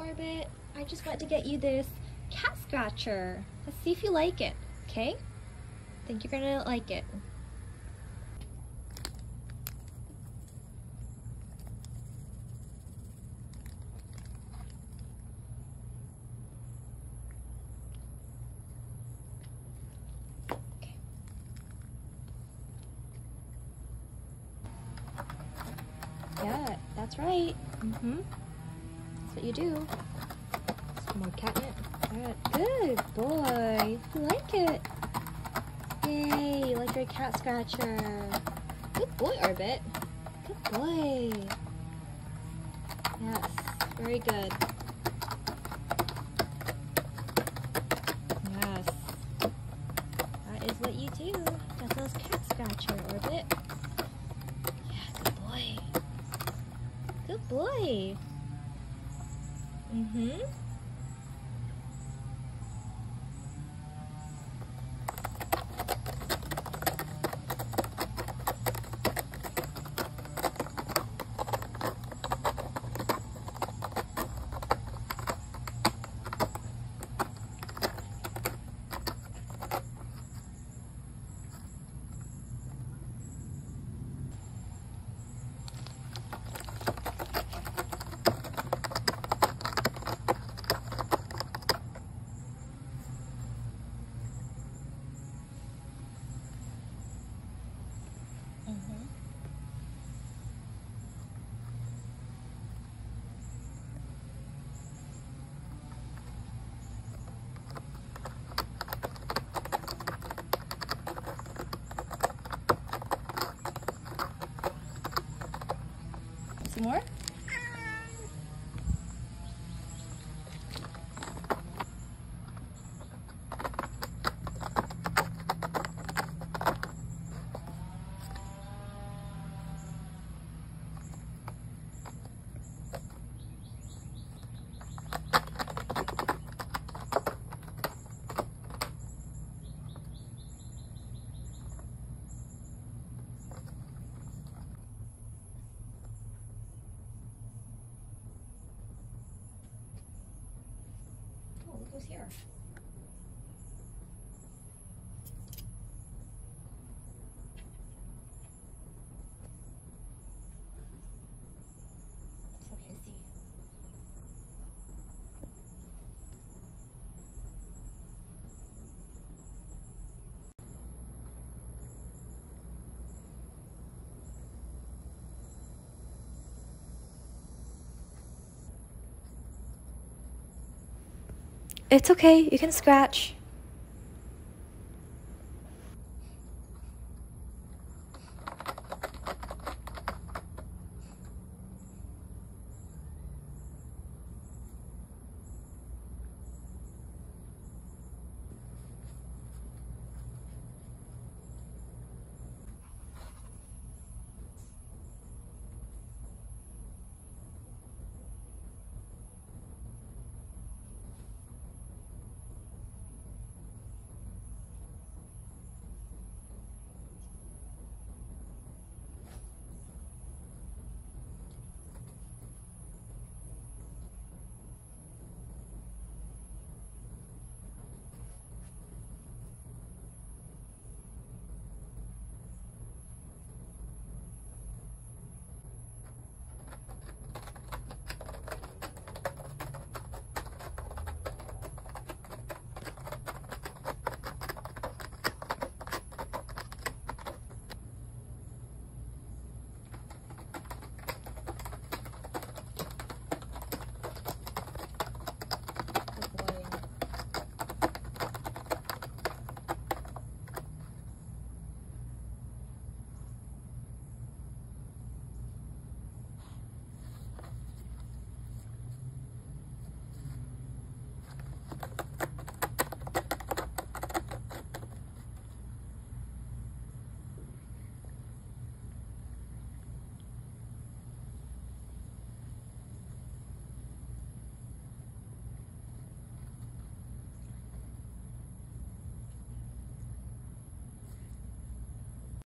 Orbit. I just went to get you this cat scratcher. Let's see if you like it, okay? I think you're gonna like it. Okay. Yeah, that's right. That's what you do. Some more catnip. Good boy. You like it. Yay, you like your cat scratcher. Good boy, Orbit. Good boy. Yes, very good. Yes. That is what you do. That's those cat scratcher, Orbit. Yeah, good boy. Good boy. Some more? Oh, what goes here? So hissy. It's okay, you can scratch.